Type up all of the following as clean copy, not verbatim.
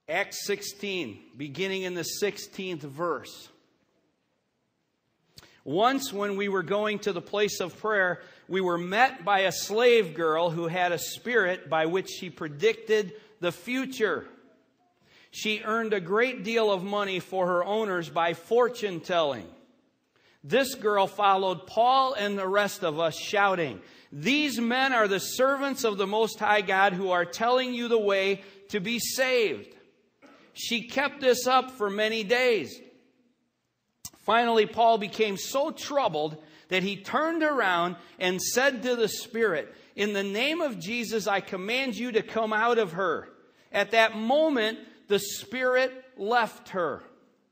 Acts 16, beginning in the 16th verse. Once when we were going to the place of prayer, we were met by a slave girl who had a spirit by which she predicted the future. She earned a great deal of money for her owners by fortune telling. This girl followed Paul and the rest of us, shouting, "These men are the servants of the Most High God who are telling you the way to be saved." She kept this up for many days. Finally, Paul became so troubled that he turned around and said to the spirit, "In the name of Jesus, I command you to come out of her." At that moment, the spirit left her.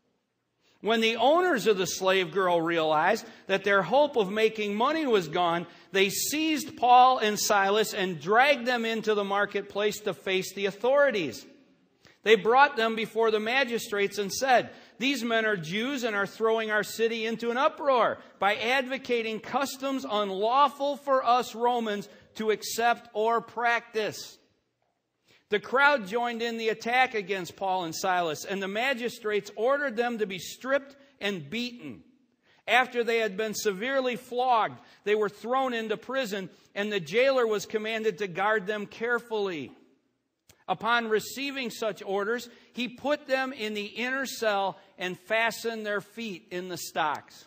When the owners of the slave girl realized that their hope of making money was gone, they seized Paul and Silas and dragged them into the marketplace to face the authorities. They brought them before the magistrates and said, "These men are Jews and are throwing our city into an uproar by advocating customs unlawful for us Romans to accept or practice." The crowd joined in the attack against Paul and Silas, and the magistrates ordered them to be stripped and beaten. After they had been severely flogged, they were thrown into prison, and the jailer was commanded to guard them carefully. Upon receiving such orders, he put them in the inner cell and fastened their feet in the stocks.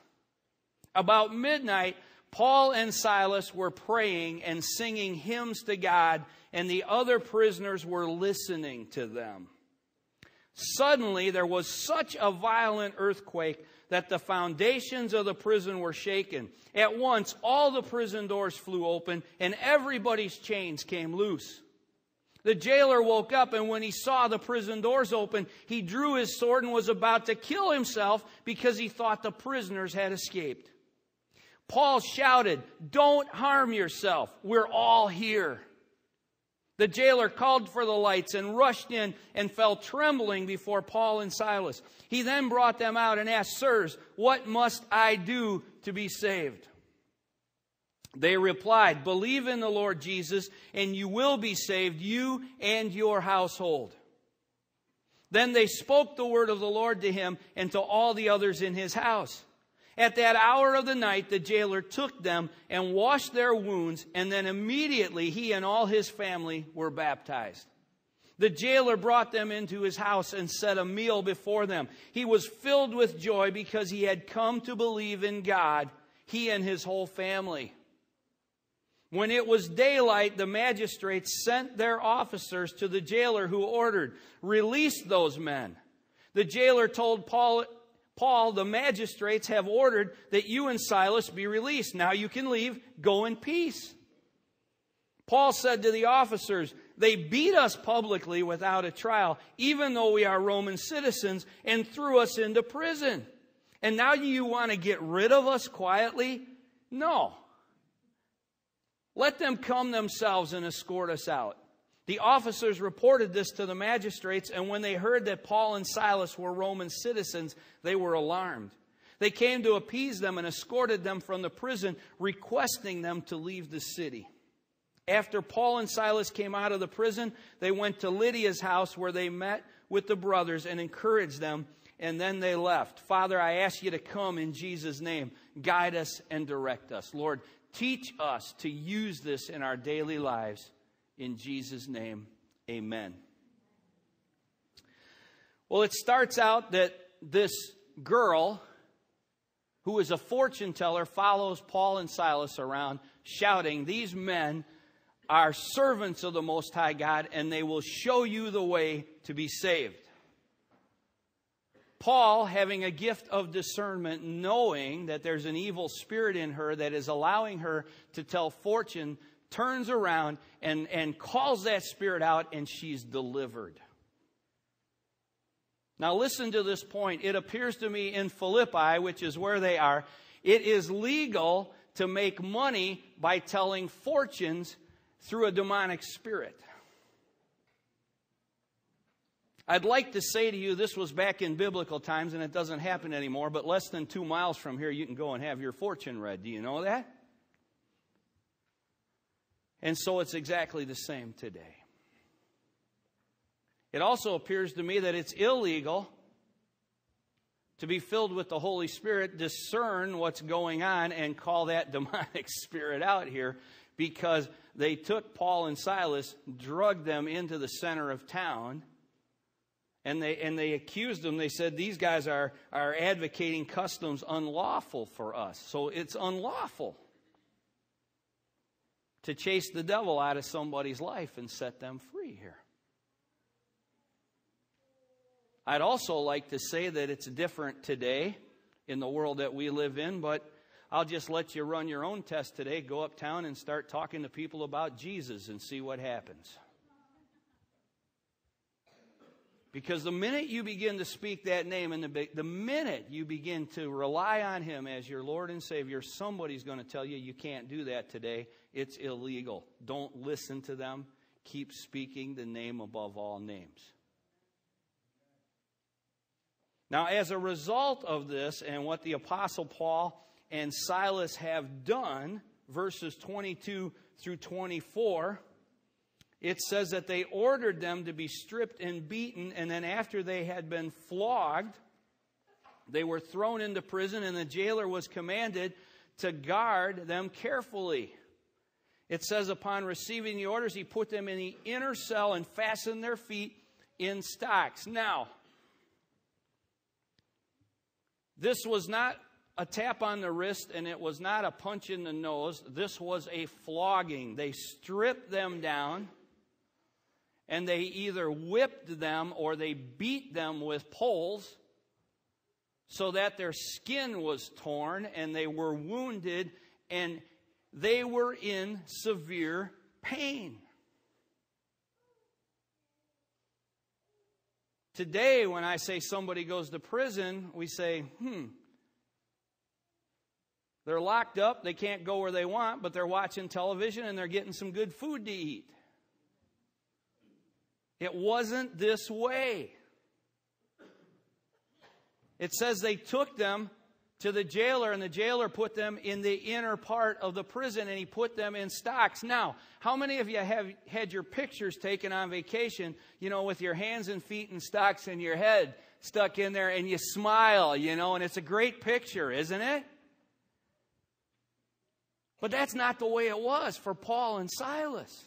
About midnight, Paul and Silas were praying and singing hymns to God, and the other prisoners were listening to them. Suddenly, there was such a violent earthquake that the foundations of the prison were shaken. At once, all the prison doors flew open, and everybody's chains came loose. The jailer woke up, and when he saw the prison doors open, he drew his sword and was about to kill himself because he thought the prisoners had escaped. Paul shouted, "Don't harm yourself. We're all here." The jailer called for the lights and rushed in and fell trembling before Paul and Silas. He then brought them out and asked, "Sirs, what must I do to be saved?" They replied, "Believe in the Lord Jesus, and you will be saved, you and your household." Then they spoke the word of the Lord to him and to all the others in his house. At that hour of the night, the jailer took them and washed their wounds, and then immediately he and all his family were baptized. The jailer brought them into his house and set a meal before them. He was filled with joy because he had come to believe in God, he and his whole family. When it was daylight, the magistrates sent their officers to the jailer, who ordered, "Release those men." The jailer told Paul, "The magistrates have ordered that you and Silas be released. Now you can leave. Go in peace." Paul said to the officers, "They beat us publicly without a trial, even though we are Roman citizens, and threw us into prison. And now you want to get rid of us quietly? No. Let them come themselves and escort us out." The officers reported this to the magistrates, and when they heard that Paul and Silas were Roman citizens, they were alarmed. They came to appease them and escorted them from the prison, requesting them to leave the city. After Paul and Silas came out of the prison, they went to Lydia's house, where they met with the brothers and encouraged them, and then they left. Father, I ask you to come in Jesus' name. Guide us and direct us. Lord, teach us to use this in our daily lives. In Jesus' name, amen. Well, it starts out that this girl, who is a fortune teller, follows Paul and Silas around, shouting, "These men are servants of the Most High God, and they will show you the way to be saved." Paul, having a gift of discernment, knowing that there's an evil spirit in her that is allowing her to tell fortune, turns around and calls that spirit out, and she's delivered. Now listen to this point. It appears to me in Philippi, which is where they are, it is legal to make money by telling fortunes through a demonic spirit. I'd like to say to you this was back in biblical times, and it doesn't happen anymore, but less than 2 miles from here you can go and have your fortune read. Do you know that? And so it's exactly the same today. It also appears to me that it's illegal to be filled with the Holy Spirit, discern what's going on, and call that demonic spirit out here, because they took Paul and Silas, drugged them into the center of town, and they accused them. They said, these guys are advocating customs unlawful for us. So it's unlawful to chase the devil out of somebody's life and set them free here. I'd also like to say that it's different today in the world that we live in, but I'll just let you run your own test today. Go uptown and start talking to people about Jesus and see what happens. Because the minute you begin to speak that name, and the minute you begin to rely on Him as your Lord and Savior, somebody's going to tell you you can't do that today. It's illegal. Don't listen to them. Keep speaking the name above all names. Now, as a result of this and what the Apostle Paul and Silas have done, verses 22 through 24, it says that they ordered them to be stripped and beaten, and then after they had been flogged, they were thrown into prison, and the jailer was commanded to guard them carefully. It says upon receiving the orders, he put them in the inner cell and fastened their feet in stocks. Now, this was not a tap on the wrist, and it was not a punch in the nose. This was a flogging. They stripped them down, and they either whipped them or they beat them with poles so that their skin was torn and they were wounded and they were in severe pain. Today, when I say somebody goes to prison, we say, they're locked up, they can't go where they want, but they're watching television and they're getting some good food to eat. It wasn't this way. It says they took them to the jailer, and the jailer put them in the inner part of the prison, and he put them in stocks. Now, how many of you have had your pictures taken on vacation, with your hands and feet in stocks and your head stuck in there, and you smile, and it's a great picture, isn't it? But that's not the way it was for Paul and Silas.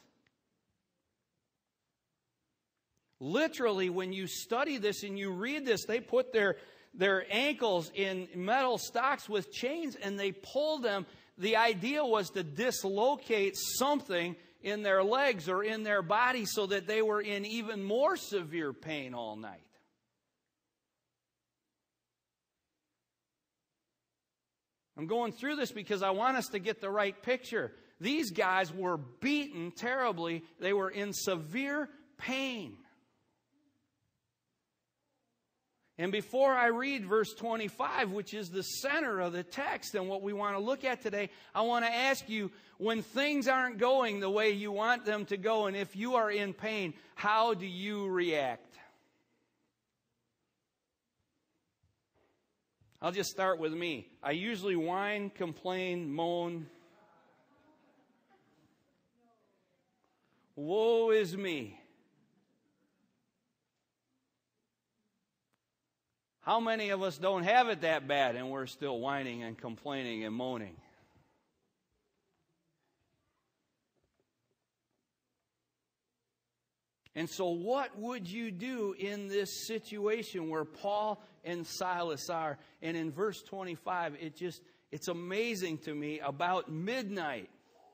Literally, when you study this and you read this, they put their ankles in metal stocks with chains and they pulled them. The idea was to dislocate something in their legs or in their body so that they were in even more severe pain all night. I'm going through this because I want us to get the right picture. These guys were beaten terribly. They were in severe pain. And before I read verse 25, which is the center of the text and what we want to look at today, I want to ask you, when things aren't going the way you want them to go, and if you are in pain, how do you react? I'll just start with me. I usually whine, complain, moan. Woe is me. How many of us don't have it that bad and we're still whining and complaining and moaning? And so what would you do in this situation where Paul and Silas are? And in verse 25, it's amazing to me. About midnight,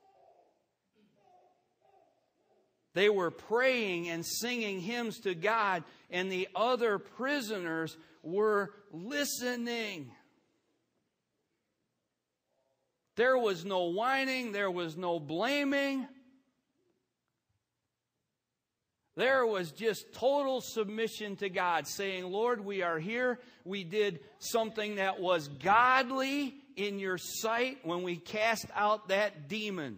they were praying and singing hymns to God, and the other prisoners were listening. There was no whining. There was no blaming. There was just total submission to God, saying, Lord, we are here. We did something that was godly in your sight when we cast out that demon.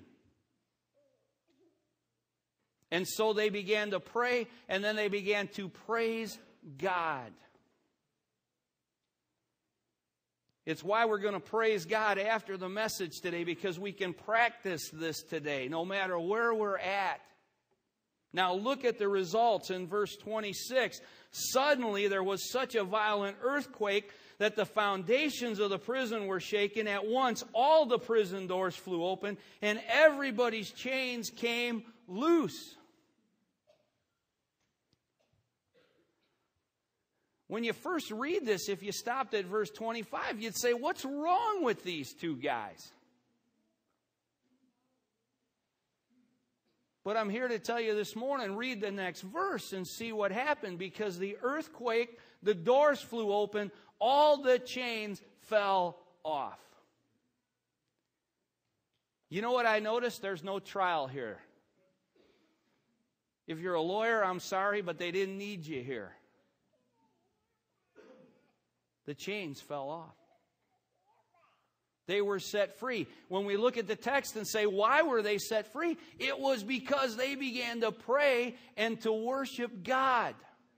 And so they began to pray, and then they began to praise God. It's why we're going to praise God after the message today, because we can practice this today, no matter where we're at. Now look at the results in verse 26. Suddenly there was such a violent earthquake that the foundations of the prison were shaken. At once all the prison doors flew open and everybody's chains came loose. When you first read this, if you stopped at verse 25, you'd say, what's wrong with these two guys? But I'm here to tell you this morning, read the next verse and see what happened. Because the earthquake, the doors flew open, all the chains fell off. You know what I noticed? There's no trial here. If you're a lawyer, I'm sorry, but they didn't need you here. The chains fell off. They were set free. When we look at the text and say, why were they set free? It was because they began to pray and to worship God.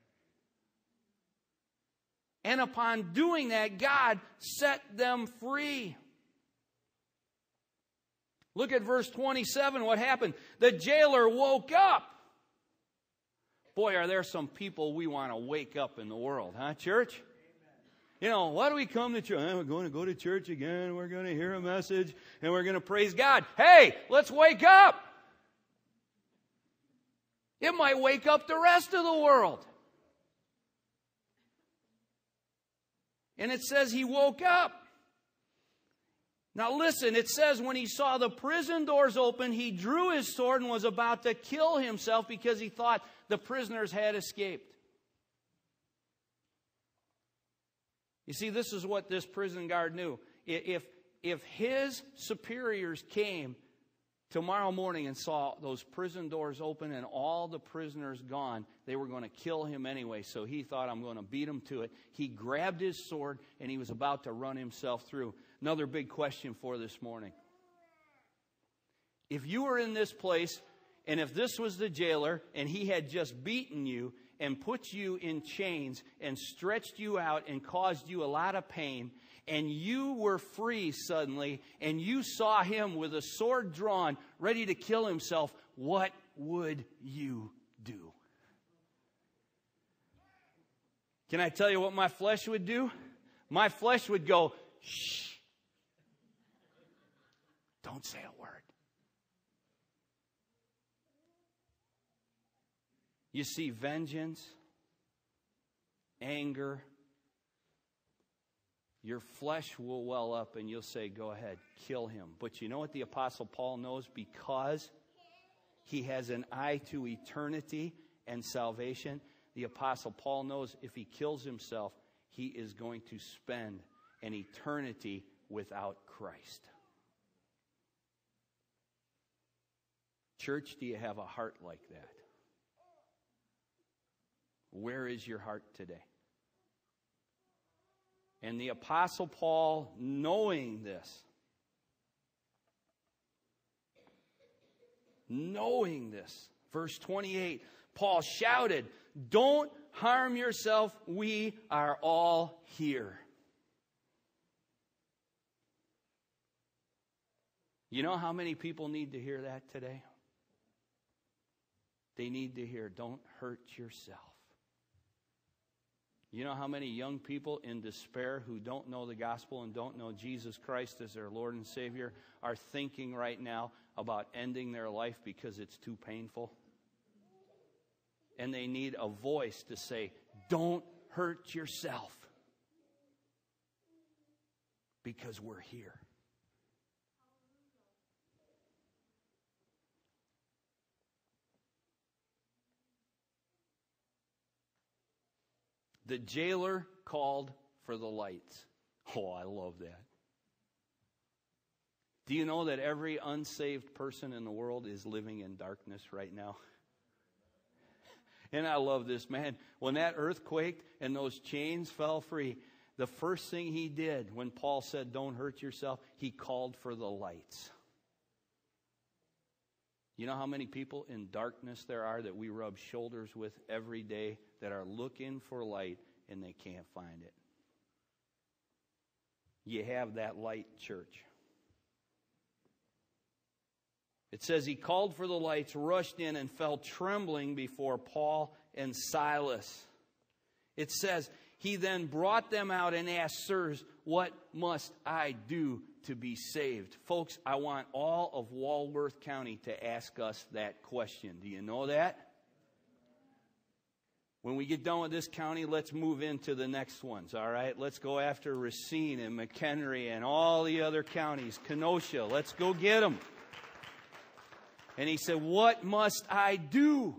And upon doing that, God set them free. Look at verse 27, what happened? The jailer woke up. Boy, are there some people we want to wake up in the world, huh, church? You know, why do we come to church? We're going to go to church again. We're going to hear a message and we're going to praise God. Hey, let's wake up. It might wake up the rest of the world. And it says he woke up. Now listen, it says when he saw the prison doors open, he drew his sword and was about to kill himself because he thought the prisoners had escaped. You see, this is what this prison guard knew. If his superiors came tomorrow morning and saw those prison doors open and all the prisoners gone, they were going to kill him anyway. So he thought, I'm going to beat him to it. He grabbed his sword and he was about to run himself through. Another big question for this morning. If you were in this place and if this was the jailer and he had just beaten you and put you in chains and stretched you out and caused you a lot of pain, and you were free suddenly, and you saw him with a sword drawn, ready to kill himself, what would you do? Can I tell you what my flesh would do? My flesh would go, shh. Don't say a word. You see, vengeance, anger, your flesh will well up and you'll say, go ahead, kill him. But you know what the Apostle Paul knows? Because he has an eye to eternity and salvation, the Apostle Paul knows if he kills himself, he is going to spend an eternity without Christ. Church, do you have a heart like that? Where is your heart today? And the Apostle Paul, knowing this, verse 28, Paul shouted, don't harm yourself, we are all here. You know how many people need to hear that today? They need to hear, don't hurt yourself. You know how many young people in despair who don't know the gospel and don't know Jesus Christ as their Lord and Savior are thinking right now about ending their life because it's too painful? And they need a voice to say, don't hurt yourself, because we're here. The jailer called for the lights. Oh, I love that. Do you know that every unsaved person in the world is living in darkness right now? And I love this, man. When that earthquake and those chains fell free, the first thing he did when Paul said, don't hurt yourself, he called for the lights. You know how many people in darkness there are that we rub shoulders with every day that are looking for light and they can't find it? You have that light, church. It says he called for the lights, rushed in, and fell trembling before Paul and Silas. It says he then brought them out and asked, "Sirs, what must I do to be saved?" Folks, I want all of Walworth County to ask us that question. Do you know that? When we get done with this county, let's move into the next ones, all right? Let's go after Racine and McHenry and all the other counties, Kenosha. Let's go get them. And he said, "What must I do?"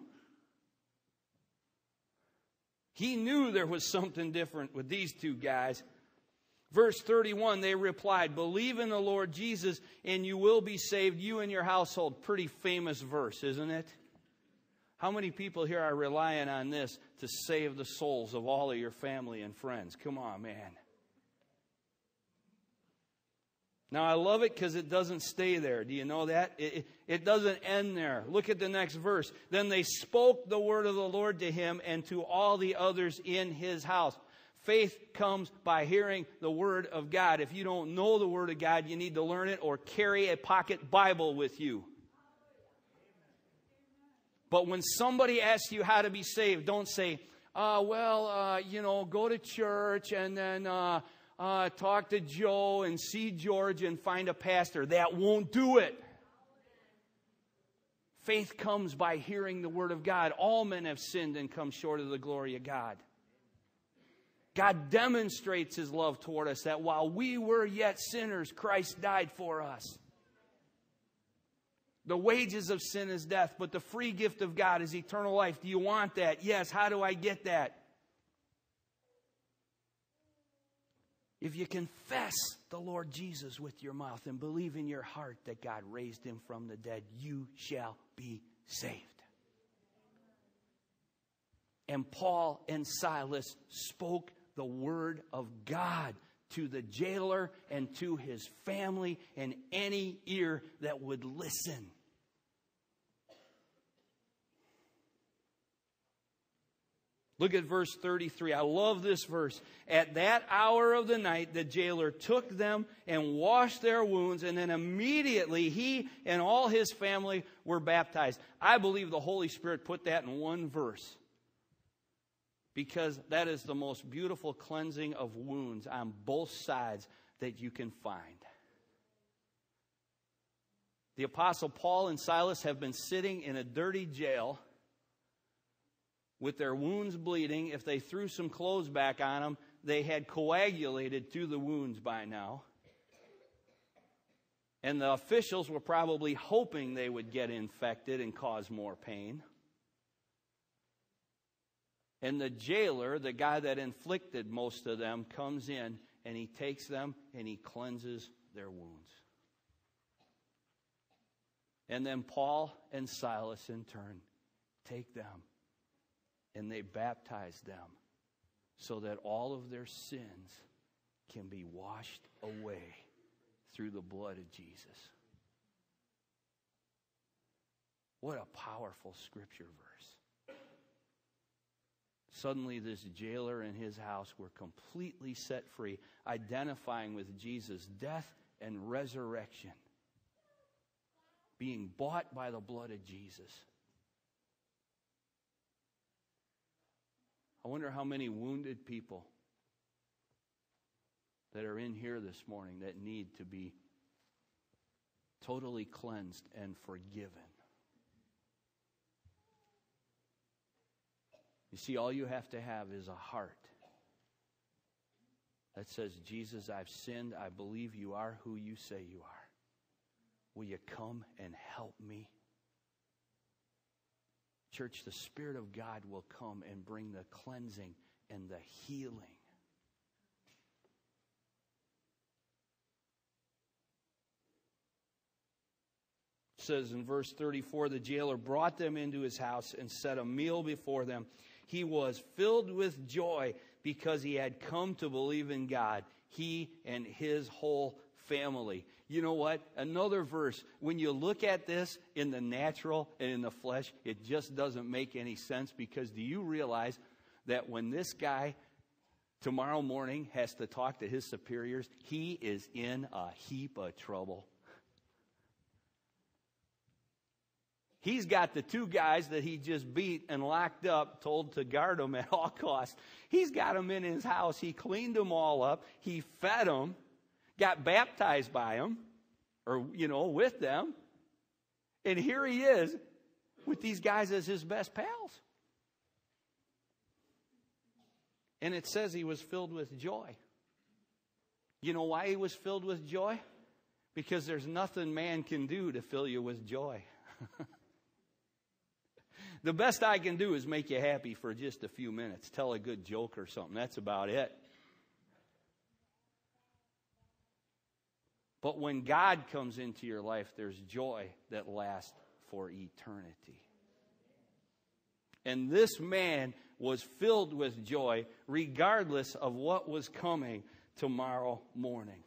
He knew there was something different with these two guys. Verse 31, they replied, "Believe in the Lord Jesus and you will be saved, you and your household." Pretty famous verse, isn't it? How many people here are relying on this to save the souls of all of your family and friends? Come on, man. Now, I love it because it doesn't stay there. Do you know that? It doesn't end there. Look at the next verse. Then they spoke the word of the Lord to him and to all the others in his house. Faith comes by hearing the word of God. If you don't know the word of God, you need to learn it or carry a pocket Bible with you. But when somebody asks you how to be saved, don't say, go to church and then talk to Joe and see George and find a pastor. That won't do it. Faith comes by hearing the word of God. All men have sinned and come short of the glory of God. God demonstrates his love toward us that while we were yet sinners, Christ died for us. The wages of sin is death, but the free gift of God is eternal life. Do you want that? Yes. How do I get that? If you confess the Lord Jesus with your mouth and believe in your heart that God raised him from the dead, you shall be saved. And Paul and Silas spoke the word of God to the jailer and to his family and any ear that would listen. Look at verse 33. I love this verse. At that hour of the night, the jailer took them and washed their wounds, and then immediately he and all his family were baptized. I believe the Holy Spirit put that in one verse, because that is the most beautiful cleansing of wounds on both sides that you can find. The Apostle Paul and Silas have been sitting in a dirty jail with their wounds bleeding. If they threw some clothes back on them, they had coagulated to the wounds by now. And the officials were probably hoping they would get infected and cause more pain. And the jailer, the guy that inflicted most of them, comes in and he takes them and he cleanses their wounds. And then Paul and Silas in turn take them and they baptize them so that all of their sins can be washed away through the blood of Jesus. What a powerful scripture verse. Suddenly this jailer and his house were completely set free, identifying with Jesus' death and resurrection, being bought by the blood of Jesus. I wonder how many wounded people that are in here this morning that need to be totally cleansed and forgiven. You see, all you have to have is a heart that says, Jesus, I've sinned. I believe you are who you say you are. Will you come and help me? Church, the Spirit of God will come and bring the cleansing and the healing. It says in verse 34, the jailer brought them into his house and set a meal before them. He was filled with joy because he had come to believe in God, he and his whole family. You know what? Another verse. When you look at this in the natural and in the flesh, it just doesn't make any sense, because do you realize that when this guy tomorrow morning has to talk to his superiors, he is in a heap of trouble? He's got the two guys that he just beat and locked up, told to guard them at all costs. He's got them in his house. He cleaned them all up. He fed them, got baptized by them, or, with them. And here he is with these guys as his best pals. And it says he was filled with joy. You know why he was filled with joy? Because there's nothing man can do to fill you with joy. The best I can do is make you happy for just a few minutes. Tell a good joke or something. That's about it. But when God comes into your life, there's joy that lasts for eternity. And this man was filled with joy regardless of what was coming tomorrow morning.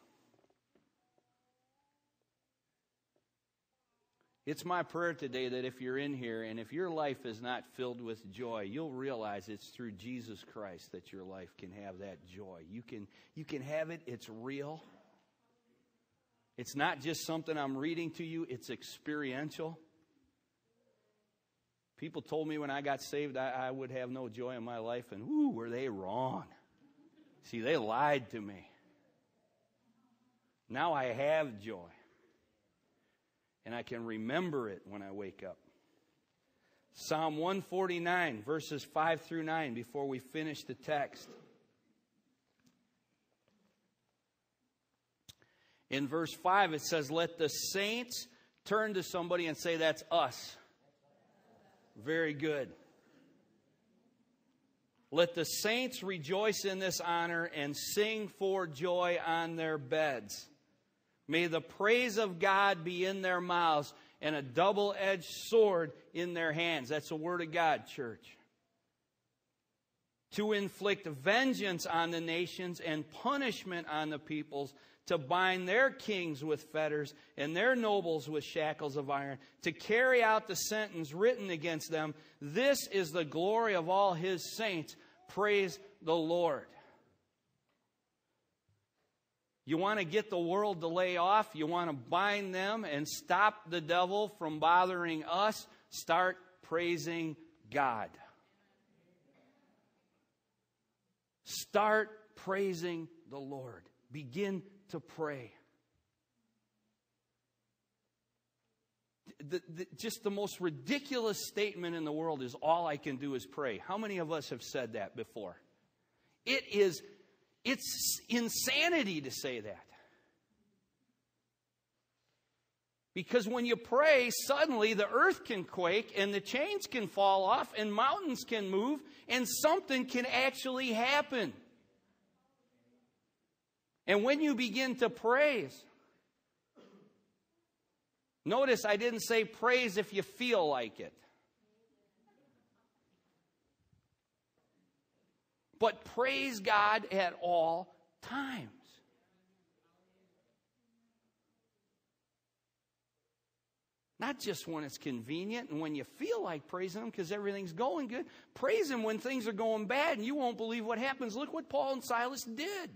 It's my prayer today that if you're in here and if your life is not filled with joy, you'll realize it's through Jesus Christ that your life can have that joy. You can have it. It's real. It's not just something I'm reading to you. It's experiential. People told me when I got saved I would have no joy in my life, and were they wrong. See, they lied to me. Now I have joy. And I can remember it when I wake up. Psalm 149, verses 5 through 9, before we finish the text. In verse 5, it says, "Let the saints," turn to somebody and say, "That's us." Very good. "Let the saints rejoice in this honor and sing for joy on their beds. May the praise of God be in their mouths and a double-edged sword in their hands." That's the word of God, church. "To inflict vengeance on the nations and punishment on the peoples, to bind their kings with fetters and their nobles with shackles of iron, to carry out the sentence written against them. This is the glory of all His saints. Praise the Lord." You want to get the world to lay off? You want to bind them and stop the devil from bothering us? Start praising God. Start praising the Lord. Begin to pray. Just the most ridiculous statement in the world is, "All I can do is pray." How many of us have said that before? It's insanity to say that. Because when you pray, suddenly the earth can quake and the chains can fall off and mountains can move and something can actually happen. And when you begin to praise, notice I didn't say praise if you feel like it. But praise God at all times. Not just when it's convenient and when you feel like praising Him because everything's going good. Praise Him when things are going bad and you won't believe what happens. Look what Paul and Silas did.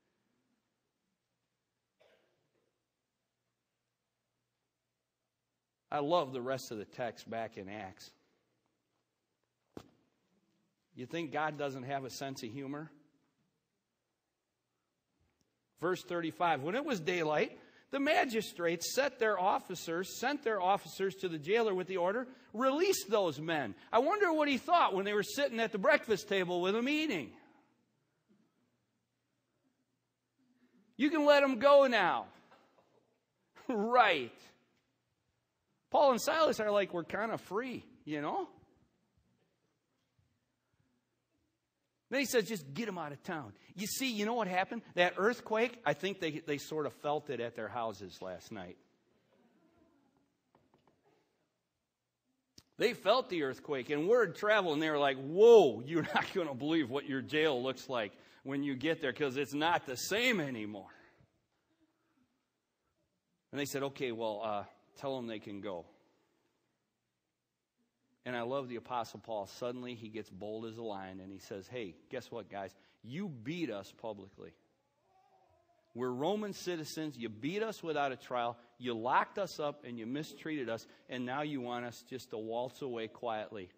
I love the rest of the text back in Acts. You think God doesn't have a sense of humor? Verse 35, "When it was daylight, the magistrates sent their officers to the jailer with the order, 'Release those men.'" I wonder what he thought when they were sitting at the breakfast table with him eating. "You can let them go now." Right. Paul and Silas are like, "We're kind of free, you know?" Then he says, "Just get them out of town." You see, you know what happened? That earthquake, I think they sort of felt it at their houses last night. They felt the earthquake, and word traveled, and they were like, "Whoa, you're not going to believe what your jail looks like when you get there, because it's not the same anymore." And they said, "Okay, well, tell them they can go." And I love the Apostle Paul. Suddenly he gets bold as a lion and he says, "Hey, guess what, guys? You beat us publicly. We're Roman citizens. You beat us without a trial. You locked us up and you mistreated us. And now you want us just to waltz away quietly.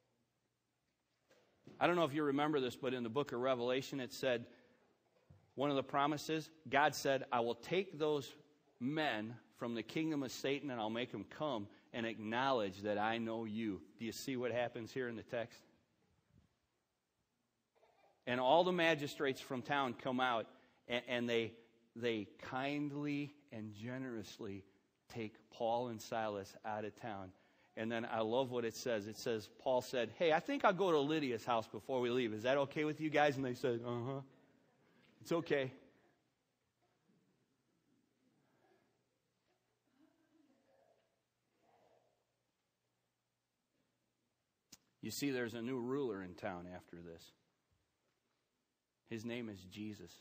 I don't know if you remember this, but in the book of Revelation it said, one of the promises, God said, I will take those men from the kingdom of Satan and I'll make them come and acknowledge that I know you. Do you see what happens here in the text? And all the magistrates from town come out and they kindly and generously take Paul and Silas out of town. And then I love what it says. It says, Paul said, hey, I think I'll go to Lydia's house before we leave. Is that okay with you guys? And they said, uh-huh. It's okay. You see, there's a new ruler in town after this. His name is Jesus.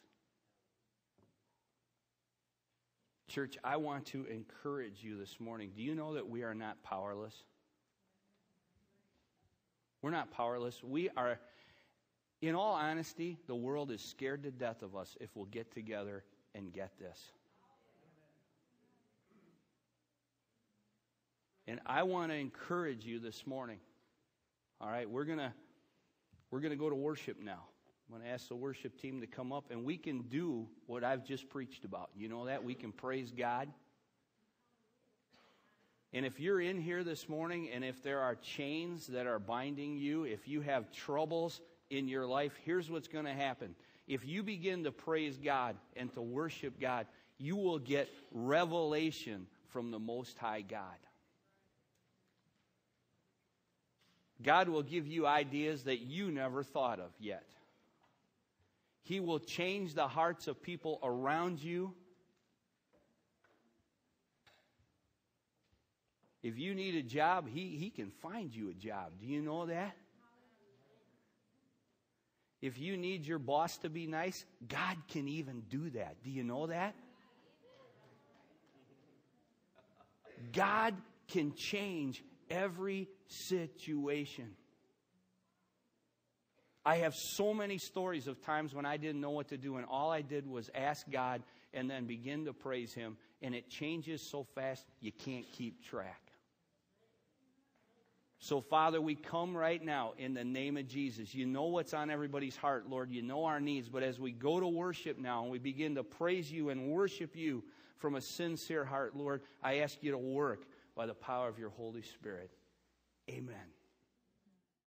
Church, I want to encourage you this morning. Do you know that we are not powerless? We're not powerless. We are, in all honesty, the world is scared to death of us if we'll get together and get this. And I want to encourage you this morning. All right, we're gonna go to worship now. I'm going to ask the worship team to come up, and we can do what I've just preached about. You know that? We can praise God. And if you're in here this morning, and if there are chains that are binding you, if you have troubles in your life, here's what's going to happen. If you begin to praise God and to worship God, you will get revelation from the Most High God. God will give you ideas that you never thought of yet. He will change the hearts of people around you. If you need a job, He can find you a job. Do you know that? If you need your boss to be nice, God can even do that. Do you know that? God can change every situation. I have so many stories of times when I didn't know what to do, and all I did was ask God and then begin to praise Him, and it changes so fast you can't keep track. So, Father, we come right now in the name of Jesus. You know what's on everybody's heart, Lord. You know our needs. But as we go to worship now and we begin to praise You and worship You from a sincere heart, Lord, I ask You to work by the power of Your Holy Spirit. Amen.